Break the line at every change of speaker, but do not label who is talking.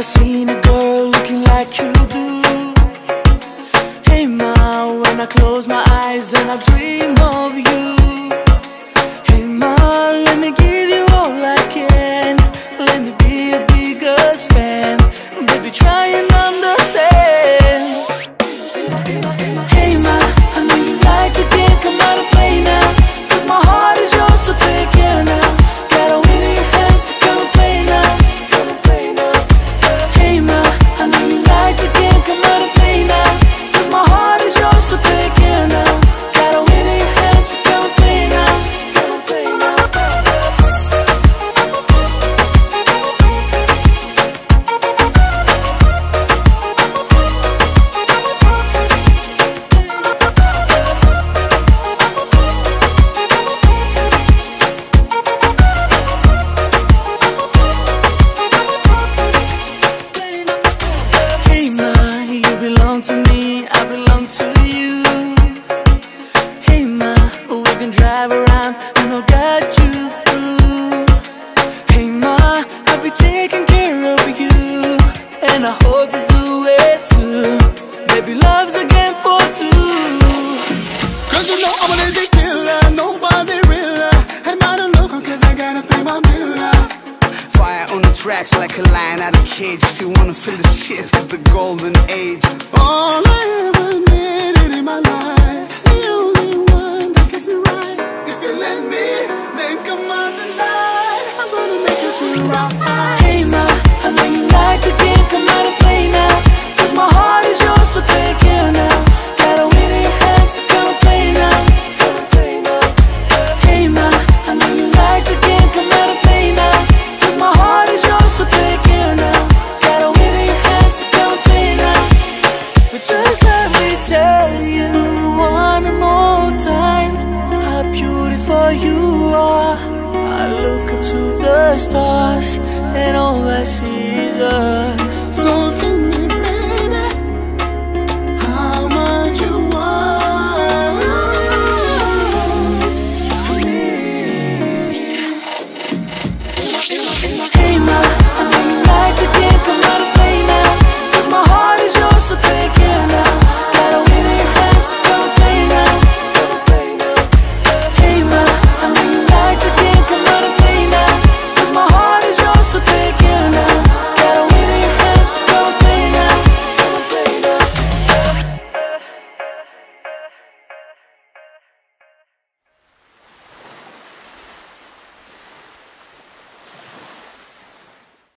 never seen a girl looking like you do. Hey ma, when I close my eyes and I dream of you. Hey ma, let me give you all I can. Let me be your biggest fan. Baby, try and understand. Hey ma, I know you like the game, come out and play now. 'Cause my heart is yours, so take care now. Got a win in your hands, so come and play now. Come and play now. Hey ma, I know you like the game, come out and play now. 'Cause my heart is yours, so take care now. Got a win in your hands, so come and play now. Come and play now. To me, I belong to you. Hey ma, we can drive around and I'll guide you through. Hey ma, I'll be taking care of you, and I hope you do it too. Baby, love's a game for two.
'Cause you know I'm a lady killer, nobody realer. And I don't look 'cause I gotta pay my bill. Fire on the tracks like a lion out of cage. If you wanna feel the shit, it's the golden age. All I ever needed in my life, the only one that gets me right. If you let me, then come on tonight. I'm gonna make you feel right.
Hey ma, I know you like the game, come out and play now. 'Cause my heart is yours, so take care now. Got a win in your hands, so come and play now. Come and play now. Hey ma, I know you like the game, come out and play now. 'Cause my heart is yours, so take care now. Got a win in your hands, so come and play now. But just let me tell you one more time how beautiful you are. I look up to the stars and all I see is us.